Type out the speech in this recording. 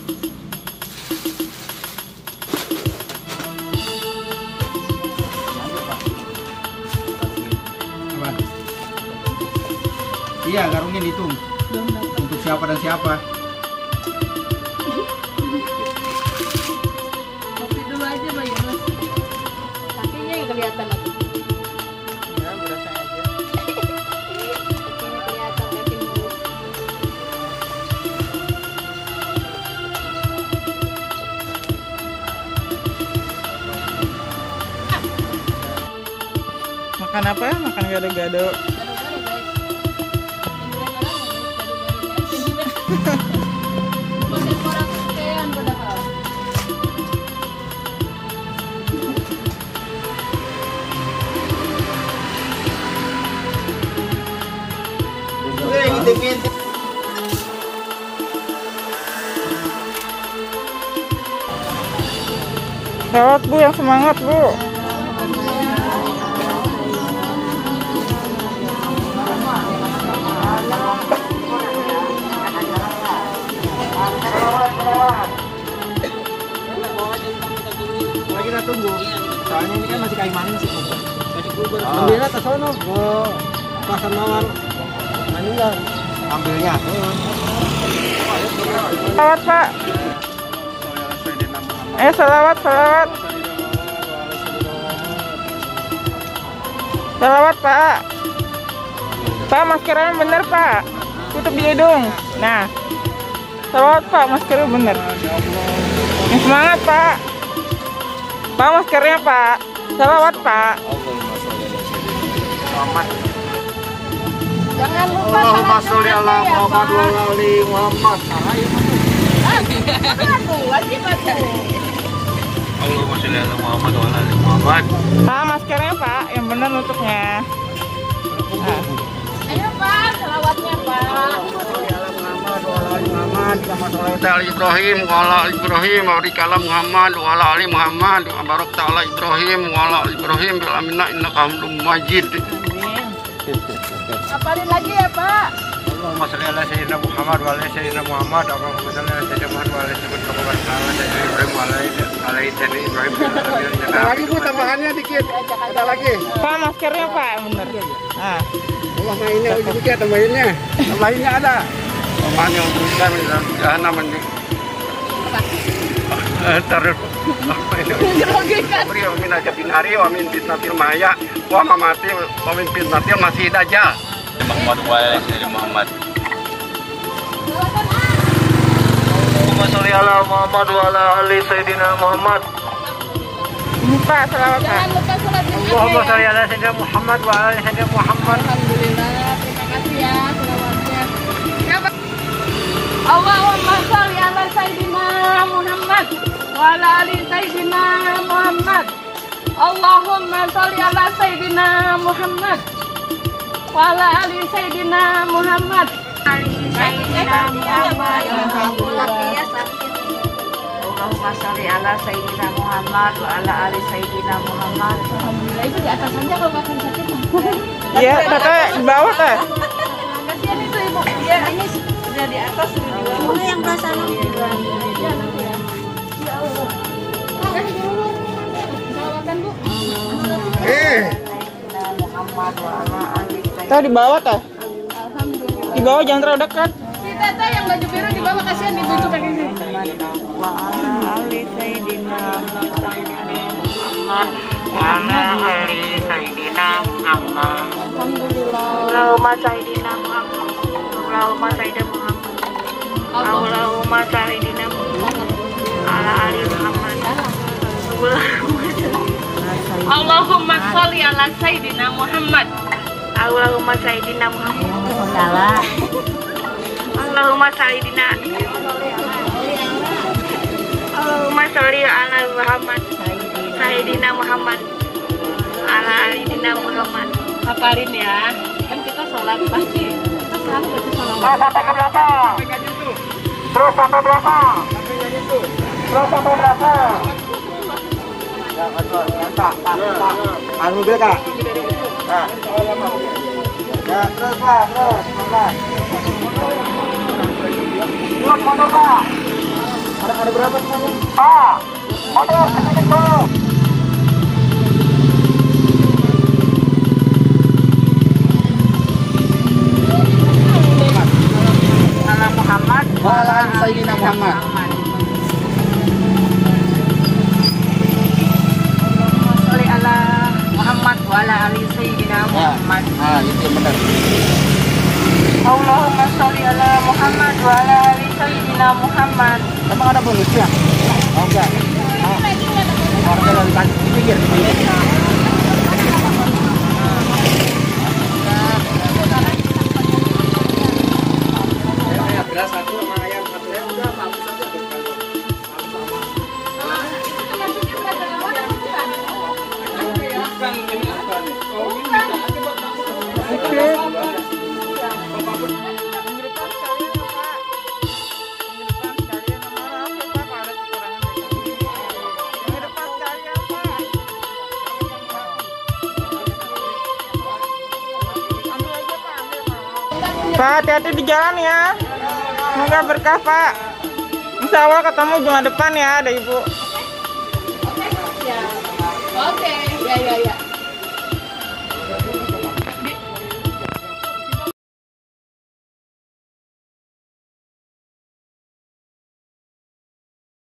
Iya, garungnya dihitung. Untuk siapa dan siapa? Kopi dulu aja, Mbak Yunus. Kakinya yang kelihatan lagi. Ya, berasa aja. Kakinya kelihatan kaki mulus. Makan apa ya? Makan gado-gado. Lewat Bu, yang semangat Bu. Lagi kita tunggu. Soalnya ini kan masih kayu manis sih. Ambil atas sono. Oh, pasar mawar. Meninggal. Ambilnya. Salawat Pak. Salawat, salawat. Salawat Pak. Pak, maskernya bener Pak. Tutup di hidung. Nah. Salawat Pak, maskernya bener. Semangat Pak. Pak, maskernya Pak. Salawat Pak. Jangan lupa Allahumma sholli ala Muhammad wa ala ali Muhammad. wajib baca. Allahumma sholli ala Muhammad wa ala ali Muhammad. Pak, maskernya Pak, yang bener nutupnya. Nah. Ayo Pak, selawatnya Pak. Muhammad kama sholaita ala Ibrahim wa ala ali Ibrahim wa barik ala Muhammad wa ala ali Muhammad wa barakta ala Ibrahim wa ala ali Ibrahim bil aminna innaka Hamidum Majid. Apalin lagi ya Pak. Allahumma sholli ala sayyidina Muhammad wa ala sayyidina Muhammad. Allahumma sholli ala sayyidina Muhammad wa ala sayyidina Muhammad wa ala sayyidina Ibrahim wa ala sayyidina Ibrahim. Ada lagi Bu, tambahannya dikit. Ada lagi. Pak, maskernya Pak, yang bener. Nah. Allah mainnya dikit tambahinnya. Tambahinnya ada. Pokoknya untuk kami dalam jahanam ini. Terus beri amin aja binari amin fitnatil maya wa mamati amin fitnatil masih dajjal. Muhammad wa ala sayyidina Muhammad. Allahumma sholli ala Muhammad wa ala ali sayyidina Muhammad. Ini Pak, selawat Pak. Jangan lupa sholat Jumat. Allahumma sholli ala sayyidina Muhammad wa ala ali sayyidina Muhammad. Alhamdulillah, terima kasih ya selawatnya. Allahumma sholli ala sayyidina Muhammad wa ala ali sayyidina Muhammad. Allahumma sholli ala sayyidina Muhammad wa ala ali sayyidina Muhammad. Sayyidina Muhammad. Allahumma sholli ala sayyidina Muhammad wa ala ali sayyidina Muhammad. Alhamdulillah, itu di atas saja kalau makan sakit. Iya, katanya di bawah teh. Kasihan itu Ibu. Iya, ini sudah di atas, sudah di bawah. Mana yang belas sana? Iya, nanti ya. Ya Allah. Kasih dulu. Salawatan Bu. Muhammad wa ala ali sayyidina. Teh di bawah teh. Alhamdulillah. Di bawah jangan terlalu dekat. Si Tata yang baju biru di bawah, kasihan dibujuk kayak gini. Wa ala ali sayyidina Muhammad. Wa ala ali sayyidina Muhammad. Alhamdulillah. Allahumma sayyidina Muhammad. Allahumma sayyidina Muhammad. Allahumma sayyidina Muhammad. Ala ali Muhammad. Allahumma sholli ala sayyidina Muhammad. Allahumma sayyidina Muhammad. Allahumma sayyidina. Allahumma sholli ala Muhammad. Sayyidina Muhammad. Ala alidina Muhammad. Hafalin ya. Kan kita sholat pasti. Kita selalu baca salawat. Sampai ke belakang. Terus sampai belakang. Terus sampai belakang. Anu dia Kak. Nah. Ya, terus Pak, terus. Terus motor Pak. ada berapa semuanya? Pak, motor sedikit Pak. Ala Muhammad Wa ala ali sayyidina Muhammad. Sholli ala Muhammad wa ala ali sayyidina Muhammad. Nah, itu yang benar. Allahumma sholli ala Muhammad wa ala ali sayyidina Muhammad. Emang ada bonusnya? Oh enggak. Orangnya dari tadi pinggir. Beras satu sama ayam satu ya udah bagus aja tuh. Bukan ini apa nih? Oh ini Pak, hati-hati di jalan ya. Semoga berkah, Pak. Insya Allah ketemu jumat depan ya, ada Ibu. Ya.